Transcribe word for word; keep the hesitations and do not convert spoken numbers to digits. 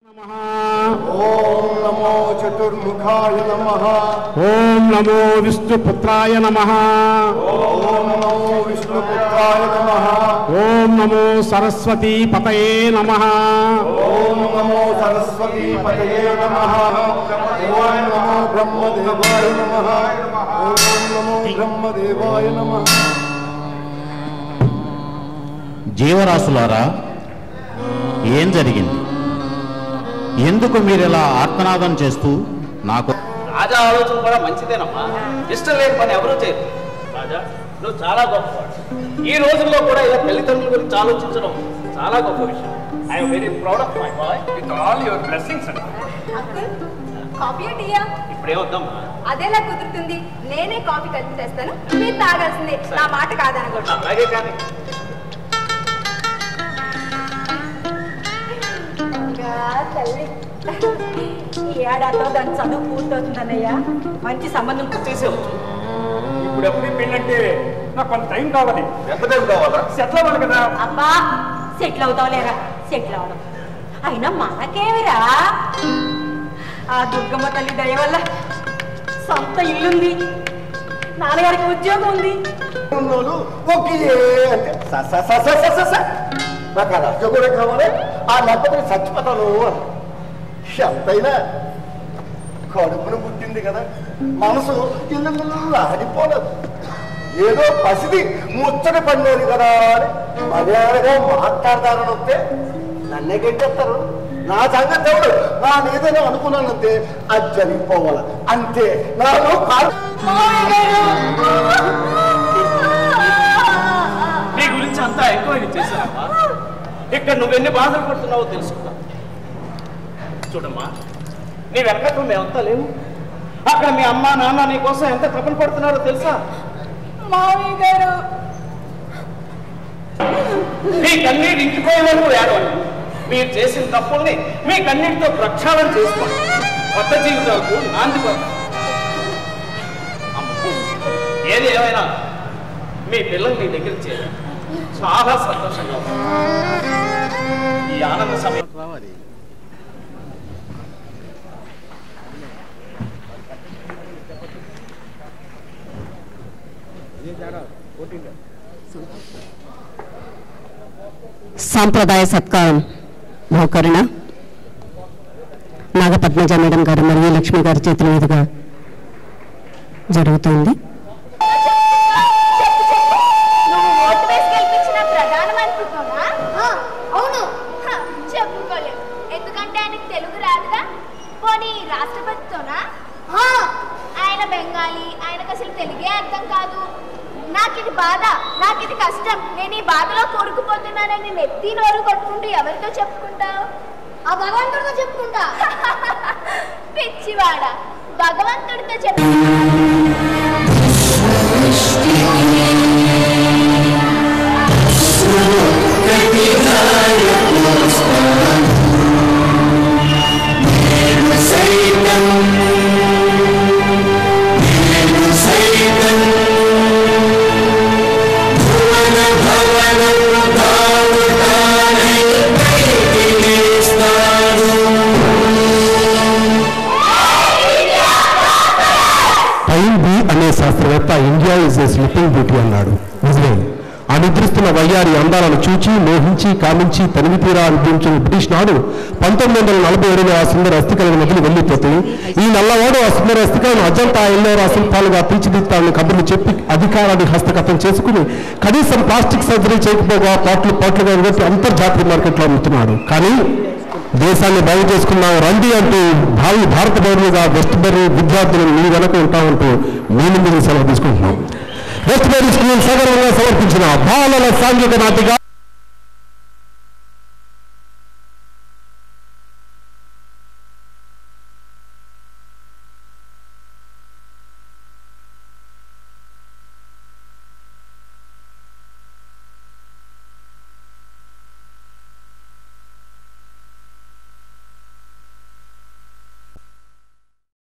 ओम नमो चतुर्मुखाय नमः। ओम नमो विष्णुपुत्राय नमः। ओम नमो विष्णुपुत्राय नमः। ओम नमो सरस्वती पतये नमः। ओम नमो सरस्वती पतये नमः। ओम नमो ब्रह्मदेवाय नमः। ओम नमो ब्रह्मदेवाय नमः। జీవరాశులారా ఏం జరిగింది? ఎందుకు మీరు ఇలా ఆర్తనాదం చేస్తూ నాకు? రాజా ఆలోచన కూడా మంచిదేనమ్మా. ఇష్టం లేని పని ఎవరూ చేయరు. రాజా, నువ్వు చాలా గొప్పవాడు. ఈ రోజుల్లో కూడా ఇలా తల్లిదండ్రుల గురించి ఆలోచించడం చాలా గొప్ప విషయం. I'm very proud of my boy with all your blessings. Coffee టీయా ఇప్పుడే వద్దామా? అదేలా కుదురుతుంది? నేనే కాఫీ కలిపి తెస్తాను, మీరు తాగాల్సిందే. నా మాట కాదనకూడదు. అలాగే కానీ తల్లి, ఈ ఏడాదితో దాని చదువు పూర్తవుతుందన్నయ్య. మంచి సంబంధం చేసేవచ్చు. ఇప్పుడు ఎప్పుడు పెళ్ళంటే నాకు కొంత టైం కావాలి. ఎంత టైం కావాలా? సెటిల్ అవ్వాలి కదా. అబ్బా, సెటిల్ అవుతావు లేరా? సెటిల్ అవడం అయినా మనకేమిరా? ఆ దుర్గమ్మ తల్లి దయ వల్ల సొంత ఇల్లుంది, నాన్నగారికి ఉద్యోగం ఉంది. ఓకే అంటే నాకు ఆ రాజ్యం కూడా కావాలి. ఆ లేకపోతే చచ్చిపోతాను. ఎంతైనా కడుపును పుట్టింది కదా, మనసు ఇల్లు ఆడిపోలేదు. ఏదో పసిది ముచ్చట పడినది కదా అని మర్యాదగా మాట్లాడతారని వస్తే నన్నే గెట్టేస్తారు. నా సంగతి ఎవడు నా ఏదైనా అనుకున్నానంతే అది జరిగిపోవాలి అంతే. నాకు నీ గురించి అంతా ఎంక్వైరీ చేశానమ్మా. ఇక్కడ నువ్వెన్ని బాధలు పడుతున్నావో తెలుసుకున్నా. చూడమ్మా, నీ వెనకట్లో మేమంతా లేవు. అక్కడ మీ అమ్మ నాన్న నీ కోసం ఎంత తపన పడుతున్నారో తెలుసా? మామయ్య గారు, మీ కన్నీరు ఇంటిపోయే వరకు ఏడవండి. మీరు చేసిన తప్పుల్ని మీ కన్నీటితో ప్రక్షాళన చేసుకోండి. కొత్త జీవితాలకు నాంది పడతారు. ఏది ఏమైనా మీ పిల్లలు మీ దగ్గర చేయాలి. చాలా సంతోషంగా ఉంది. ఈ ఆనంద సమయం రావాలి. సాంప్రదాయ సత్కారం మోకరణ నాగపద్మజ మేడం గారు మరియు లక్ష్మి గారి చేతుల మీదుగా జరుగుతుంది. అవును, చెప్పుకోలేదు. ఎందుకంటే ఆయనకు తెలుగు రాదుగా. పోనీ రాష్ట్రపతితోనా? ఆయన బెంగాలీ, ఆయనకు అసలు తెలుగే అర్థం కాదు. నాకు ఇది బాధ, నాకు ఇది కష్టం. నేను ఈ బాధలో కోరుకుపోతున్నానని నెత్తి నోరు కొట్టుకుంటూ ఎవరితో చెప్పుకుంటావు? ఆ భగవంతుడితో చెప్పుకుంటా. పిచ్చివాడ, భగవంతుడితో చెప్పు. అనే శాస్త్రవేత్త India is a slipping beauty అన్నాడు. నిజమే. ఆ నిద్రిస్తున్న వయ్యారి అందాలను చూచి మోహించి కామించి తనివి తీరా అనిపించిన బ్రిటిష్ నాడు పంతొమ్మిది వందల నలభై ఏడులో ఆ సుందర అస్థికలను వదిలి వెళ్ళిపోతే ఈ నల్లవాడు ఆ సుందర అస్థికలను అజంతా ఎల్లోరా శిల్పాలుగా తీర్చిదిద్దాలని కబుర్లు చెప్పి అధికారాన్ని హస్తగతం చేసుకుని కనీసం ప్లాస్టిక్ సర్జరీ చేయకపోగా పాటలు పాటలుగా పెట్టి అంతర్జాతీయ మార్కెట్లో అమ్ముతున్నాడు. కానీ దేశాన్ని బాగు చేసుకున్నాం రండి అంటూ భావి భారత పౌరులుగా వెస్ట్ బెర్రీ విద్యార్థులను మీ వెనక ఉంటామంటూ మీ ముందు సెలవు తీసుకుంటున్నాం. వెస్ట్ బెర్రీ స్కూల్ సగర్వంగా సమర్పించిన బాలల సాంఘిక నాటిక